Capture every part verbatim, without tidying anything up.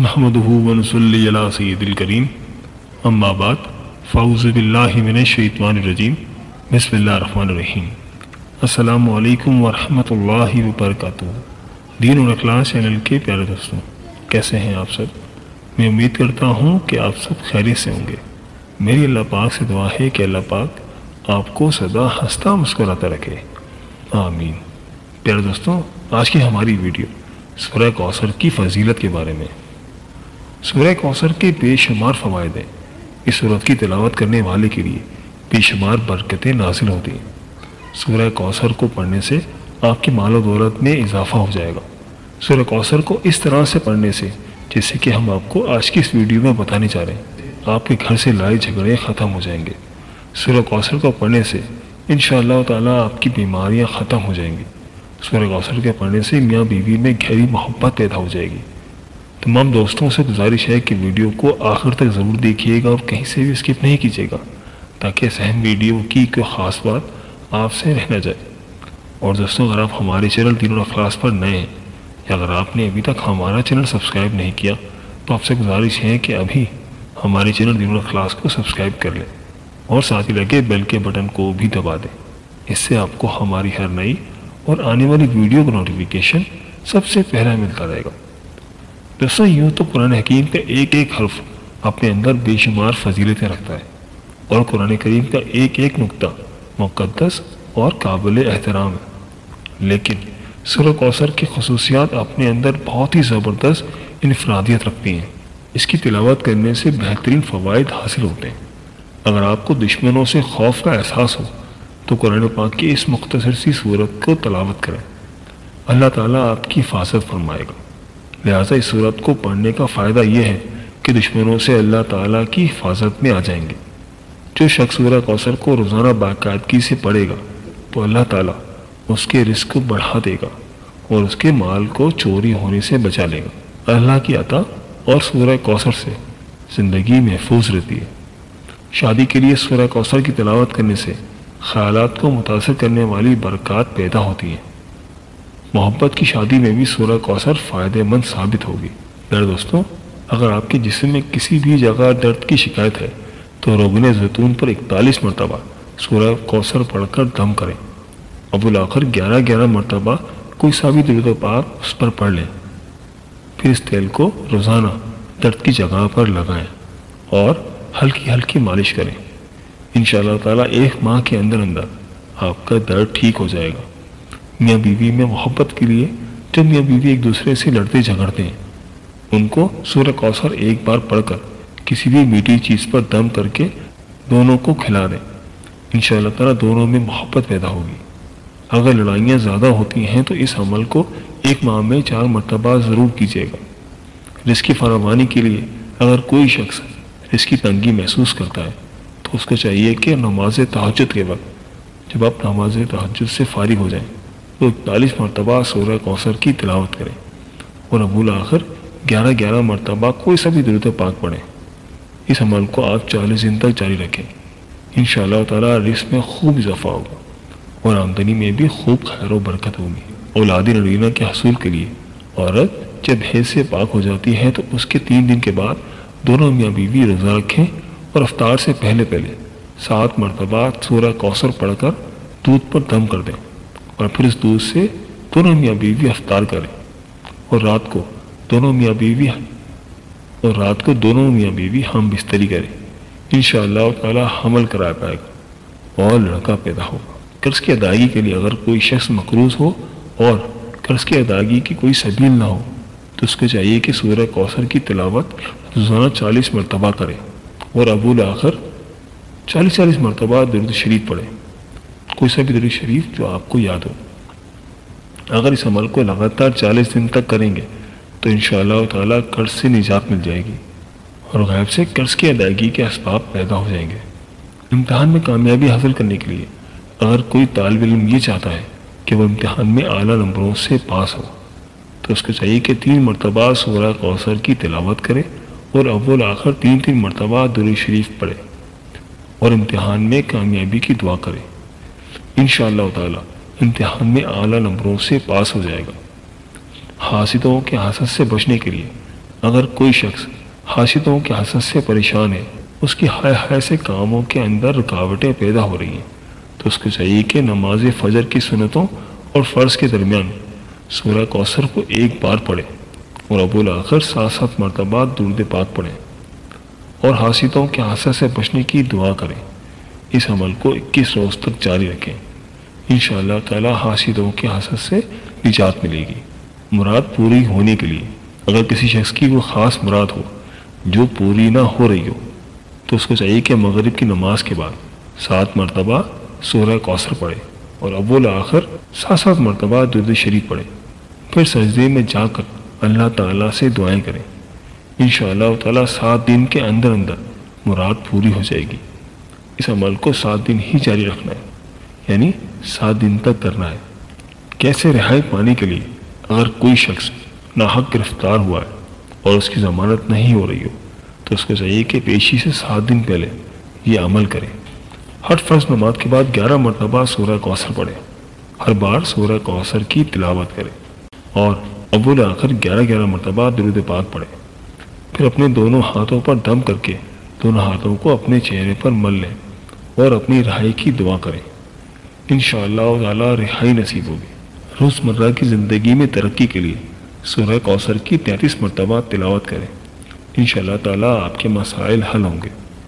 نحمدہ ونصلی علی سید الکریم اما بعد فاعوذ باللہ من الشیطان الرجیم بسم اللہ الرحمن الرحیم السلام علیکم ورحمۃ اللہ وبرکاتہ۔ دین اور اخلاص چینل کے پیارے دوستوں، کیسے ہیں آپ سب؟ میں امید کرتا ہوں کہ آپ سب خیریت سے ہوں گے۔ میری اللہ پاک سے دعا ہے کہ اللہ پاک آپ کو سدا ہنستا مسکراتا رکھے، آمین۔ پیارے دوستوں، آج کی ہماری ویڈیو سورہ کوثر کی فضیلت کے بارے میں۔ سورہ کوثر کے بے شمار فوائد ہیں۔ اس سورت کی تلاوت کرنے والے کے لیے بے شمار برکتیں نازل ہوتی ہیں۔ سورہ کوثر کو پڑھنے سے آپ کی مال و دولت میں اضافہ ہو جائے گا۔ سورہ کوثر کو اس طرح سے پڑھنے سے جیسے کہ ہم آپ کو آج کی اس ویڈیو میں بتانے جا رہے ہیں، آپ کے گھر سے لڑائی جھگڑے ختم ہو جائیں گے۔ سورہ کوثر کو پڑھنے سے انشاءاللہ تعالیٰ آپ کی بیماریاں ختم ہو جائیں گی۔ سورہ کوثر کے پڑھنے سے میاں بیوی میں گہری محبت پیدا ہو جائے گی۔ تمام دوستوں سے گزارش ہے کہ ویڈیو کو آخر تک ضرور دیکھیے گا اور کہیں سے بھی اسکپ نہیں کیجیے گا، تاکہ اس اہم ویڈیو کی کوئی خاص بات آپ سے رہ نہ جائے۔ اور دوستوں، اگر آپ ہمارے چینل دین اور اخلاص پر نئے ہیں یا اگر آپ نے ابھی تک ہمارا چینل سبسکرائب نہیں کیا تو آپ سے گزارش ہے کہ ابھی ہمارے چینل دین اور اخلاص کو سبسکرائب کر لیں اور ساتھ ہی لگے بیل کے بٹن کو بھی دبا دیں۔ اس سے آپ کو ہماری ہر نئی اور آنے والی ویڈیو کا نوٹیفیکیشن سب سے پہلا ملتا رہے گا۔ دوستوں، یوں تو قرآن حکیم کا ایک ایک حرف اپنے اندر بے شمار فضیلتیں رکھتا ہے اور قرآن کریم کا ایک ایک نقطہ مقدس اور قابل احترام ہے، لیکن سورہ کوثر کی خصوصیات اپنے اندر بہت ہی زبردست انفرادیت رکھتی ہیں۔ اس کی تلاوت کرنے سے بہترین فوائد حاصل ہوتے ہیں۔ اگر آپ کو دشمنوں سے خوف کا احساس ہو تو قرآن پاک کی اس مختصر سی صورت کو تلاوت کریں، اللہ تعالیٰ آپ کی حفاظت فرمائے گا۔ لہٰذا اس صورت کو پڑھنے کا فائدہ یہ ہے کہ دشمنوں سے اللہ تعالیٰ کی حفاظت میں آ جائیں گے۔ جو شخص سورہ کوثر کو روزانہ باقاعدگی سے پڑھے گا تو اللہ تعالیٰ اس کے رزق کو بڑھا دے گا اور اس کے مال کو چوری ہونے سے بچا لے گا۔ اللہ کی عطا اور سورہ کوثر سے زندگی محفوظ رہتی ہے۔ شادی کے لیے سورہ کوثر کی تلاوت کرنے سے خیالات کو متاثر کرنے والی برکات پیدا ہوتی ہیں۔ محبت کی شادی میں بھی سورہ کوثر فائدہ مند ثابت ہوگی۔ میرے دوستوں، اگر آپ کے جسم میں کسی بھی جگہ درد کی شکایت ہے تو روغن زیتون پر اکتالیس مرتبہ سورہ کوثر پڑھ کر دم کریں۔ ابو الاخر گیارہ گیارہ مرتبہ کوئی سا بھی درود و پاک اس پر پڑھ لیں، پھر اس تیل کو روزانہ درد کی جگہ پر لگائیں اور ہلکی ہلکی مالش کریں۔ انشاءاللہ تعالیٰ ایک ماہ کے اندر اندر آپ کا درد ٹھیک ہو جائے گا۔ میاں بیوی میں محبت کے لیے جب میاں بیوی ایک دوسرے سے لڑتے جھگڑتے ہیں، ان کو سورہ کوثر ایک بار پڑھ کر کسی بھی میٹھی چیز پر دم کر کے دونوں کو کھلا دیں۔ انشاءاللہ تعالیٰ دونوں میں محبت پیدا ہوگی۔ اگر لڑائیاں زیادہ ہوتی ہیں تو اس عمل کو ایک ماہ میں چار مرتبہ ضرور کیجیے گا۔ رزق کی فراوانی کے لیے اگر کوئی شخص رزق کی تنگی محسوس کرتا ہے تو اس کو چاہیے کہ نماز تہجد کے وقت جب آپ نماز تہجد سے فارغ ہو جائیں تو اکتالیس مرتبہ سورہ کوثر کی تلاوت کریں اور ابو الاخر گیارہ گیارہ مرتبہ کوئی سا بھی درود پاک پڑھیں۔ اس عمل کو آپ چالیس دن تک جاری رکھیں۔ انشاءاللہ تعالیٰ رزق میں خوب اضافہ ہوگا اور آمدنی میں بھی خوب خیر و برکت ہوگی۔ اولاد نرینہ کے حصول کے لیے عورت جب حیض سے پاک ہو جاتی ہے تو اس کے تین دن کے بعد دونوں میاں بیوی روزہ رکھیں اور افطار سے پہلے پہلے سات مرتبہ سورہ کوثر پڑھ کر دودھ پر دم کر دیں اور پھر اس دودھ سے دونوں میاں بیوی افطار کریں اور رات کو دونوں میاں بیوی اور رات کو دونوں میاں بیوی ہم بستری کریں۔ انشاءاللہ تعالیٰ حمل کرا پائے گا اور لڑکا پیدا ہوگا۔ قرض کی ادائیگی کے لیے اگر کوئی شخص مقروض ہو اور قرض کی ادائیگی کی کوئی سبیل نہ ہو تو اس کو چاہیے کہ سورہ کوثر کی تلاوت روزانہ چالیس مرتبہ کرے اور ابو الاخر چالیس چالیس مرتبہ درود شریف پڑھے، کوئی سا بھی درود شریف جو آپ کو یاد ہو۔ اگر اس عمل کو لگاتار چالیس دن تک کریں گے تو انشاءاللہ تعالیٰ قرض سے نجات مل جائے گی اور غیب سے قرض کی ادائیگی کے اسباب پیدا ہو جائیں گے۔ امتحان میں کامیابی حاصل کرنے کے لیے اگر کوئی طالب علم یہ چاہتا ہے کہ وہ امتحان میں اعلیٰ نمبروں سے پاس ہو تو اس کو چاہیے کہ تین مرتبہ سورہ کوثر کی تلاوت کرے اور اول آخر تین تین مرتبہ درود شریف پڑھے اور امتحان میں کامیابی کی دعا کرے۔ انشاءاللہ تعالیٰ امتحان میں اعلیٰ نمبروں سے پاس ہو جائے گا۔ حاسدوں کے حسد سے بچنے کے لیے اگر کوئی شخص حاسدوں کے حسد سے پریشان ہے، اس کی ہائے ہائے سے کاموں کے اندر رکاوٹیں پیدا ہو رہی ہیں، تو اس کو چاہیے کہ نماز فجر کی سنتوں اور فرض کے درمیان سورہ کوثر کو ایک بار پڑھے اور ابو آخر سات سات مرتبہ درود پاک پڑھیں اور حاسدوں کے حسد سے بچنے کی دعا کریں۔ اس عمل کو اکیس روز تک جاری رکھیں، انشاءاللہ تعالی حاسدوں کے حسد سے نجات ملے گی۔ مراد پوری ہونے کے لیے اگر کسی شخص کی کوئی خاص مراد ہو جو پوری نہ ہو رہی ہو تو اس کو چاہیے کہ مغرب کی نماز کے بعد سات مرتبہ سورہ کوثر پڑھے اور اول آخر سات سات مرتبہ درود شریف پڑھے، پھر سجدے میں جا کر اللہ تعالیٰ سے دعائیں کریں۔ انشاءاللہ تعالیٰ سات دن کے اندر اندر مراد پوری ہو جائے گی۔ اس عمل کو سات دن ہی جاری رکھنا ہے، یعنی سات دن تک کرنا ہے۔ کیسے رہائی پانے کے لیے اگر کوئی شخص ناحق گرفتار ہوا ہے اور اس کی ضمانت نہیں ہو رہی ہو تو اس کو چاہیے کہ پیشی سے سات دن پہلے یہ عمل کرے۔ ہر فرض نماز کے بعد گیارہ مرتبہ سورہ کوثر پڑھے، ہر بار سورہ کوثر کی تلاوت کرے اور اول آخر گیارہ گیارہ مرتبہ درود پاک پڑھے، پھر اپنے دونوں ہاتھوں پر دم کر کے دونوں ہاتھوں کو اپنے چہرے پر مل لیں اور اپنی رہائی کی دعا کریں۔ انشاءاللہ تعالی رہائی نصیب ہوگی۔ روزمرہ کی زندگی میں ترقی کے لیے سورہ کوثر کی تینتیس مرتبہ تلاوت کریں، انشاءاللہ تعالی آپ کے مسائل حل ہوں گے۔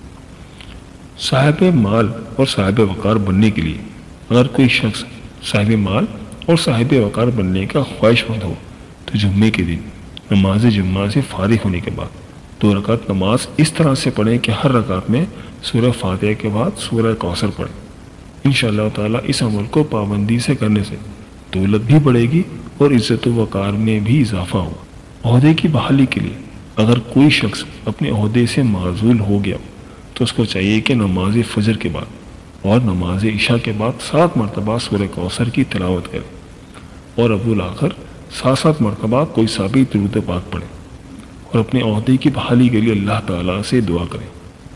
صاحب مال اور صاحب وقار بننے کے لیے اگر کوئی شخص صاحب مال اور صاحب وقار بننے کا خواہش مند ہو تو جمعے کے دن نماز جمعہ سے فارغ ہونے کے بعد دو رکعت نماز اس طرح سے پڑھیں کہ ہر رکعت میں سورہ فاتحہ کے بعد سورہ کوثر پڑھیں۔ انشاءاللہ تعالی اس عمل کو پابندی سے کرنے سے دولت بھی بڑھے گی اور عزت و وقار میں بھی اضافہ ہوگا۔ عہدے کی بحالی کے لیے اگر کوئی شخص اپنے عہدے سے معزول ہو گیا تو اس کو چاہیے کہ نماز فجر کے بعد اور نماز عشاء کے بعد سات مرتبہ سورہ کوثر کی تلاوت کرے اور ابو آخر سات سات مرتبہ کوئی ثابت درود پاک پڑھے اور اپنے عہدے کی بحالی کے لیے اللہ تعالیٰ سے دعا کریں۔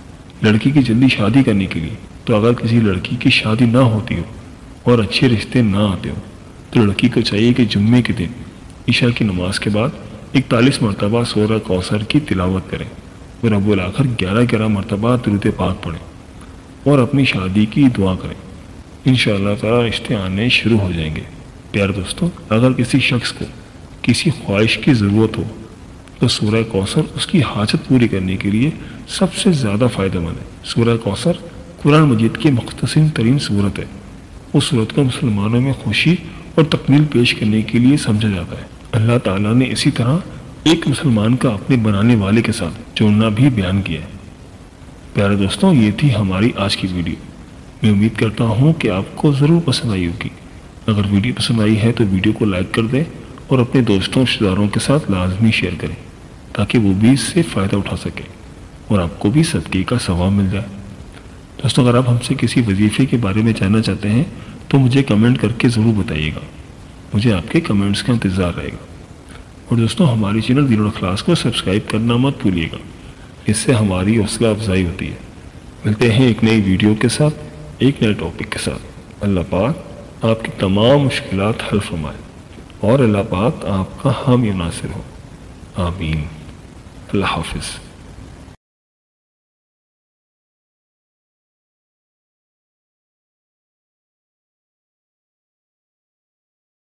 لڑکی کی جلدی شادی کرنے کے لیے تو اگر کسی لڑکی کی شادی نہ ہوتی ہو اور اچھے رشتے نہ آتے ہو تو لڑکی کو چاہیے کہ جمعے کے دن عشاء کی نماز کے بعد اکتالیس مرتبہ سورہ کوثر کی تلاوت کریں اور ابو آخر گیارہ گیارہ مرتبہ درود پاک پڑھیں اور اپنی شادی کی دعا کریں۔ انشاءاللہ تعالی رشتے آنے شروع ہو جائیں گے۔ پیارے دوستوں، اگر کسی شخص کو کسی خواہش کی ضرورت ہو تو سورہ کوثر اس کی حاجت پوری کرنے کے لیے سب سے زیادہ فائدہ مند ہے۔ سورہ کوثر قرآن مجید کی مختصر ترین صورت ہے۔ اس صورت کو مسلمانوں میں خوشی اور تکمیل پیش کرنے کے لیے سمجھا جاتا ہے۔ اللہ تعالیٰ نے اسی طرح ایک مسلمان کا اپنے بنانے والے کے ساتھ جوڑنا بھی بیان کیا ہے۔ پیارے دوستوں، یہ تھی ہماری آج کی ویڈیو۔ میں امید کرتا ہوں کہ آپ کو ضرور پسند آئی ہوگی۔ اگر ویڈیو پسند آئی ہے تو ویڈیو کو لائک کر دیں اور اپنے دوستوں رشتہ داروں کے ساتھ لازمی شیئر کریں تاکہ وہ بھی اس سے فائدہ اٹھا سکیں اور آپ کو بھی صدقے کا ثواب مل جائے۔ دوستوں، اگر آپ ہم سے کسی وظیفے کے بارے میں جاننا چاہتے ہیں تو مجھے کمنٹ کر کے ضرور بتائیے گا، مجھے آپ کے کمنٹس کا انتظار رہے گا۔ اور دوستوں، ہماری چینل دین الاخلاص کو سبسکرائب کرنا مت بھولیے گا، اس سے ہماری حوصلہ افزائی ہوتی ہے۔ ملتے ہیں ایک نئی ویڈیو کے ساتھ، ایک نئے ٹاپک کے ساتھ۔ اللہ پاک آپ کی تمام مشکلات حل فرمائے اور اللہ پاک آپ کا حامی و ناصر ہو، آمین۔ اللہ حافظ۔